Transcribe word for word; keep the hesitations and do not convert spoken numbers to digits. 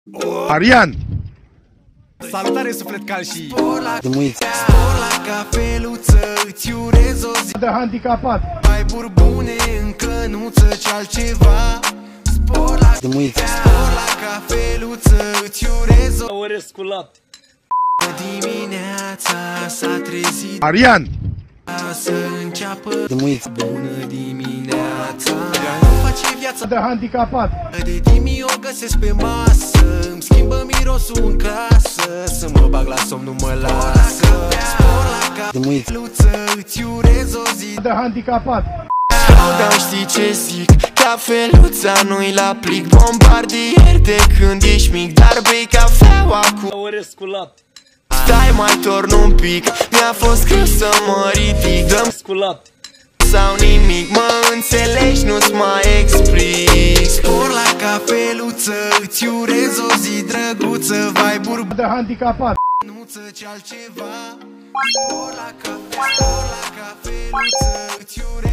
Arian! Salutare, suflet cal și... Spor la, spor la cafeluță, îți urez o zi de handicapat. mai burbune în cănuță ce altceva. Spor la, spor la cafeluță, îți urez o Orez cu lapte. dimineața s-a trezit Arian! să înceapă bună dimineața. Nu face viața de handicapat. de dimi o găsesc pe masă, îmi schimbă mirosul în casă, să mă bag la somn nu mă lasă. Spor la cafeluță, îți urez o zi de handicapat. dar știi ce zic, cafeluța nu-i la plic. Bombardier de când ești mic, dar bei cafeaua cu Orez cu lapte. stai mai torn un pic, mi-a fost greu să mă ridic. Dăm Cu lapte. sau nimic, mă înțelegi, nu-ți mai explic. Spor la cafeluță, îți urez o zi drăguță, vai burb de handicapat. nuță ce altceva. Spor la cafe, spor la cafeluță, îți urez